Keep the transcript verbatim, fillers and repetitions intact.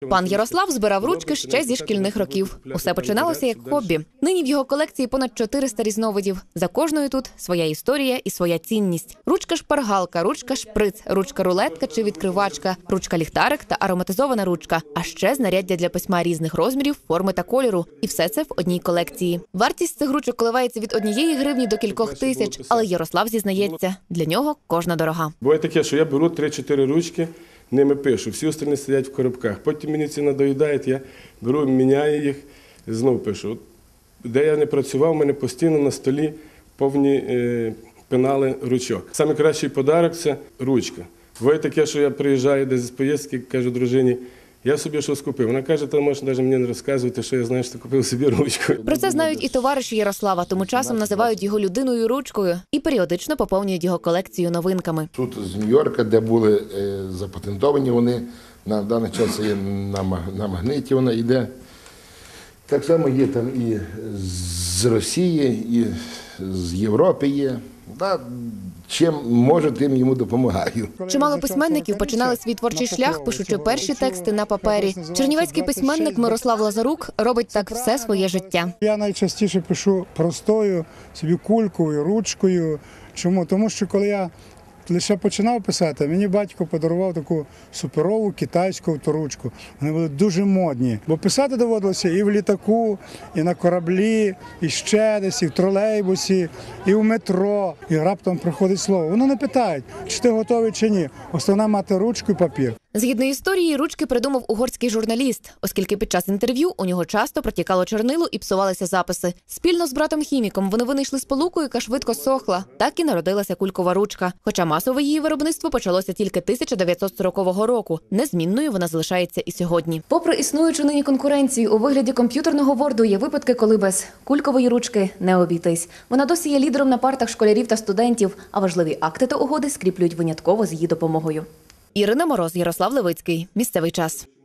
Пан Ярослав збирав ручки ще зі шкільних років. Усе починалося як хобі. Нині в його колекції понад чотириста різновидів. За кожною тут своя історія і своя цінність. Ручка-шпаргалка, ручка-шприц, ручка-рулетка чи відкривачка, ручка-ліхтарик та ароматизована ручка. А ще знаряддя для письма різних розмірів, форми та кольору. І все це в одній колекції. Вартість цих ручок коливається від однієї гривні до кількох тисяч. Але Ярослав зізнається, для нього кожна дорога. Буває таке, що я беру три-чотири ручки, ними пишу, всі остальні сидять в коробках. Потім мені ці надоїдають, я беру, міняю їх, знову пишу. От, де я не працював, у мене постійно на столі повні е, пенали ручок. Саме кращий подарок – це ручка. Буває таке, що я приїжджаю десь з поїздки, кажу дружині, я собі щось купив. Вона каже, ти можеш навіть мені не розказувати, що я знаю, що ти купив собі ручку. Про це знають і товариші Ярослава, тому часом називають його людиною ручкою і періодично поповнюють його колекцію новинками. Тут з Нью-Йорка, де були е, запатентовані вони, на даний час є на, на магниті вона йде. Так само є там і з Росії, і з Європи є. Да, чим може, тим йому допомагаю. Чимало письменників починали свій творчий шлях, пишучи перші тексти на папері. Чернівецький письменник Мирослав Лазарук робить так все своє життя. Я найчастіше пишу простою, собі кулькою, ручкою. Чому? Тому що коли я лише починав писати, мені батько подарував таку суперову китайську авторучку. Вони були дуже модні, бо писати доводилося і в літаку, і на кораблі, і ще десь, і в тролейбусі, і в метро. І раптом приходить слово. Воно не питають, чи ти готовий, чи ні. Основне мати ручку і папір. Згідно історії, ручки придумав угорський журналіст, оскільки під час інтерв'ю у нього часто протікало чорнило і псувалися записи. Спільно з братом-хіміком вони винайшли сполуку, яка швидко сохла. Так і народилася кулькова ручка. Хоча масове її виробництво почалося тільки тисяча дев'ятсот сорокового року. Незмінною вона залишається і сьогодні. Попри існуючу нині конкуренцію у вигляді комп'ютерного ворду, є випадки, коли без кулькової ручки не обійтись. Вона досі є лідером на партах школярів та студентів, а важливі акти та угоди скріплюють винятково з її допомогою. Ірина Мороз, Ярослав Левицький. Місцевий час.